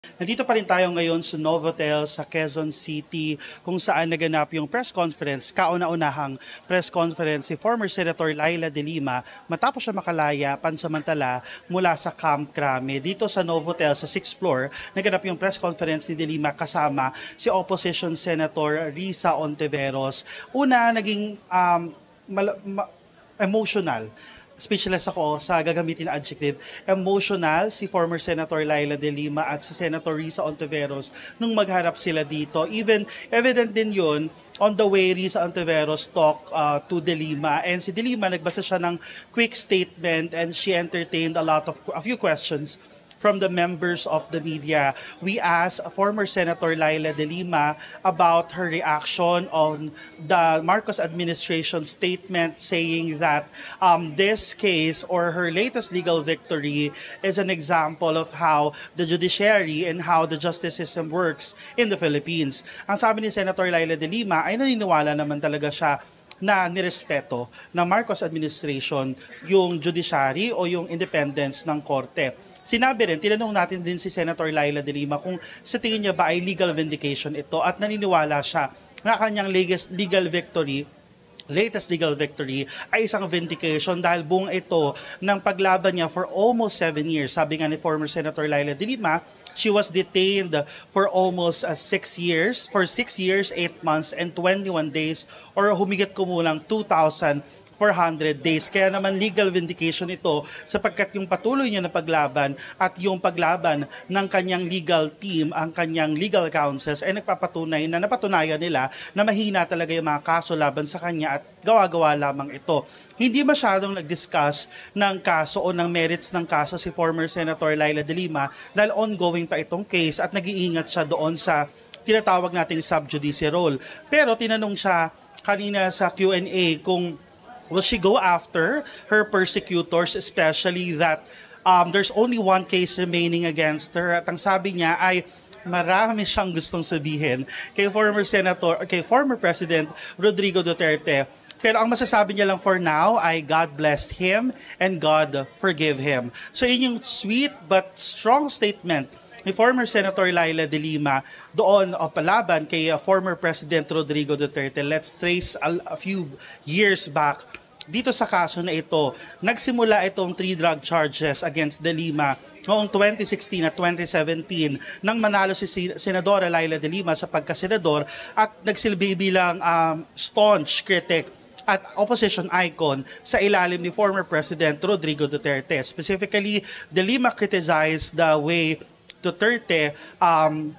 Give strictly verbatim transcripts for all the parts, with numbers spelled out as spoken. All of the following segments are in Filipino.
Nandito pa rin tayo ngayon sa Novotel sa Quezon City kung saan naganap yung press conference, kauna-unahang press conference si former Senator Laila De Lima matapos siya makalaya pansamantala mula sa Camp Crame. Dito sa Novotel sa sixth floor, naganap yung press conference ni De Lima kasama si Opposition Senator Risa Ontiveros. Una, naging um, mal- ma- emotional. Speechless ako sa gagamitin na adjective. Emotional si former Senator Laila De Lima at si Senator Risa Ontiveros nung magharap sila dito. Even evident din yun on the way Risa Ontiveros talk uh, to De Lima. And si De Lima, nagbasa siya ng quick statement and she entertained a lot of, a few questions from the members of the media. We asked former Senator Laila De Lima about her reaction on the Marcos administration statement saying that um, this case or her latest legal victory is an example of how the judiciary and how the justice system works in the Philippines. Ang sabi ni Senator Laila De Lima ay naniniwala naman talaga siya na nirespeto ng Marcos administration yung judiciary o yung independence ng korte. Sinabi rin, tinanong natin din si Senator Laila De Lima kung sa tingin niya ba ay legal vindication ito at naniniwala siya na kanyang legal victory latest legal victory ay isang vindication dahil buong ito ng paglaban niya for almost seven years. Sabi nga ni former Senator Laila De Lima, she was detained for almost uh, six years, for six years, eight months, and twenty-one days, or humigit kumulang two thousand four hundred days. Kaya naman legal vindication ito sapagkat yung patuloy niya na paglaban at yung paglaban ng kanyang legal team, ang kanyang legal counsels ay nagpapatunay na napatunayan nila na mahina talaga yung mga kaso laban sa kanya at gawa-gawa lamang ito. Hindi masyadong nag-discuss ng kaso o ng merits ng kaso si former Senator Laila De Lima dahil ongoing pa itong case at nag-iingat siya doon sa tinatawag nating sub-judice role. Pero tinanong siya kanina sa Q and A kung will she go after her persecutors, especially that um, there's only one case remaining against her? At ang sabi niya ay marami siyang gustong sabihin kay former Senator, kay former President Rodrigo Duterte. Pero ang masasabi niya lang for now ay God bless him and God forgive him. So yun yung sweet but strong statement ni former Senator Laila De Lima doon o palaban kay uh, former President Rodrigo Duterte. Let's trace a, a few years back dito sa kaso na ito. Nagsimula itong three drug charges against De Lima noong twenty sixteen at twenty seventeen nang manalo si Senadora Laila De Lima sa pagkasenador at nagsilbi bilang um, staunch critic at opposition icon sa ilalim ni former President Rodrigo Duterte. Specifically, De Lima criticized the way Duterte um,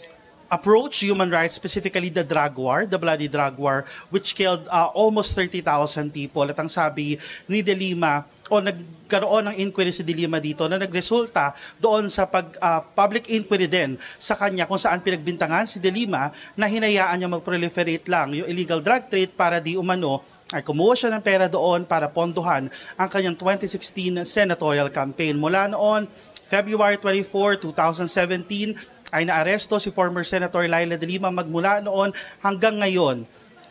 approach human rights, specifically the drug war, the bloody drug war, which killed uh, almost thirty thousand people. At ang sabi ni De Lima, o nagkaroon ng inquiry si De Lima dito na nagresulta doon sa pag, uh, public inquiry din sa kanya kung saan pinagbintangan si De Lima na hinayaan niya mag-proliferate lang yung illegal drug trade para di umano ay kumuha siya ng pera doon para pondohan ang kanyang twenty sixteen senatorial campaign. Mula noon, February twenty-fourth, twenty seventeen, ay naaresto si former Senator Laila De Lima. Magmula noon hanggang ngayon,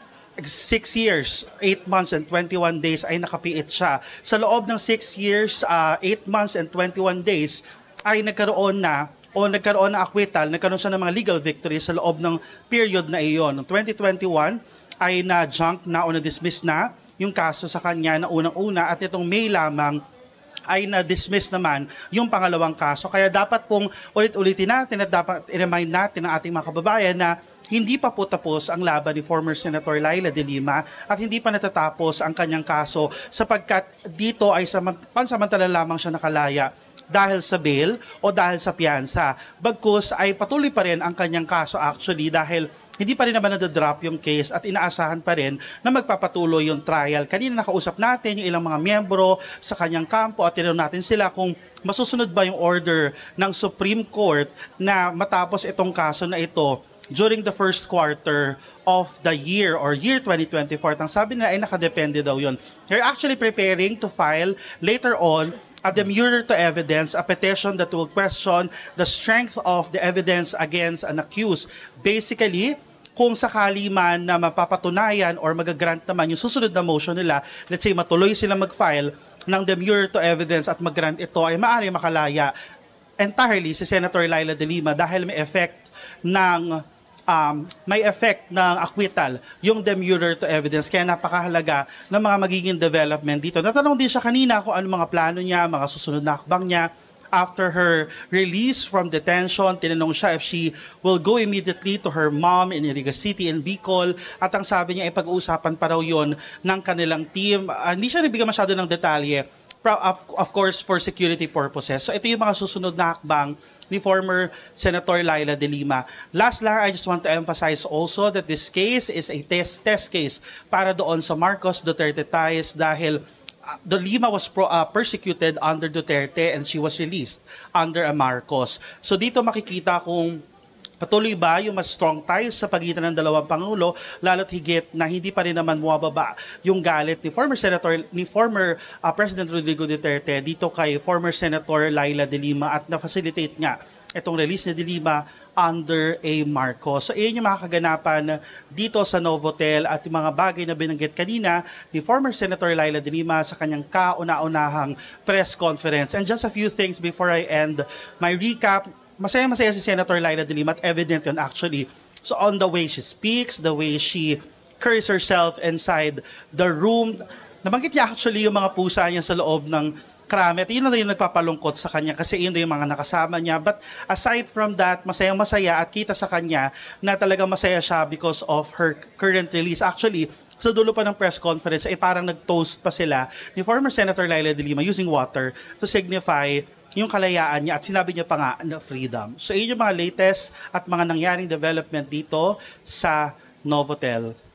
six years, eight months, and twenty-one days ay nakapiit siya. Sa loob ng six years, uh, eight months, and twenty-one days ay nagkaroon na o nagkaroon na acquittal, nagkaroon siya ng mga legal victory sa loob ng period na iyon. Noong twenty twenty-one ay na-junk na o na-dismiss na yung kaso sa kanya na unang-una at itong May lamang ay na-dismiss naman yung pangalawang kaso. Kaya dapat pong ulit-ulitin natin at dapat i-remind natin ng ating mga kababayan na hindi pa po tapos ang laban ni former Senator Laila De Lima at hindi pa natatapos ang kanyang kaso sapagkat dito ay pansamantala lamang siya nakalaya dahil sa bail o dahil sa piyansa. Bagkus ay patuloy pa rin ang kanyang kaso actually dahil hindi pa rin naman nadadrop yung case at inaasahan pa rin na magpapatuloy yung trial. Kanina nakausap natin yung ilang mga miyembro sa kanyang kampo at tinanong natin sila kung masusunod ba yung order ng Supreme Court na matapos itong kaso na ito during the first quarter of the year or year twenty twenty-four. Ang sabi nila ay nakadepende daw yun. They're actually preparing to file later on a demurrer to evidence, a petition that will question the strength of the evidence against an accused. Basically, kung sakali man na mapapatunayan or magagrant naman yung susunod na motion nila, let's say matuloy sila mag-file ng demurrer to evidence at mag-grant ito, ay maaari makalaya entirely si Senator Laila De Lima dahil may effect ng um, may effect ng acquittal yung demurrer to evidence. Kaya napakahalaga ng mga magiging development dito. Natanong din siya kanina kung ano mga plano niya, mga susunod na hakbang niya. After her release from detention, tinanong siya if she will go immediately to her mom in Iriga City in Bicol. At ang sabi niya ay pag-uusapan pa raw yun ng kanilang team. Uh, hindi siya nabigyan masyado ng detalye. Of, of course, for security purposes. So ito yung mga susunod na hakbang ni former Senator Laila De Lima. Last lang, I just want to emphasize also that this case is a test test case para doon sa Marcos Duterte ties dahil De Lima was pro, uh, persecuted under Duterte and she was released under a Marcos. So dito makikita kung patuloy ba yung mas strong ties sa pagitan ng dalawang pangulo, lalo't higit na hindi pa rin naman bumababa yung galit ni former Senator, ni former uh, President Rodrigo Duterte dito kay former Senator Laila De Lima at na-facilitate nga itong release ni De Lima under a Marcos. So iyon yung mga kaganapan dito sa Novotel at yung mga bagay na binanggit kanina ni former Senator Laila De Lima sa kanyang kauna-unahang press conference. And just a few things before I end my recap. Masaya-masaya si Senator Laila De Lima at evident yun actually. So on the way she speaks, the way she carries herself inside the room, nabanggit niya actually yung mga pusa niya sa loob ng krami. At yun na yung nagpapalungkot sa kanya kasi yun na yung mga nakasama niya. But aside from that, masayang-masaya at kita sa kanya na talagang masaya siya because of her current release. Actually, sa dulo pa ng press conference ay parang nag-toast pa sila ni former Senator Laila De Lima using water to signify yung kalayaan niya at sinabi niya pa nga na freedom. So yun yung mga latest at mga nangyaring development dito sa Novotel.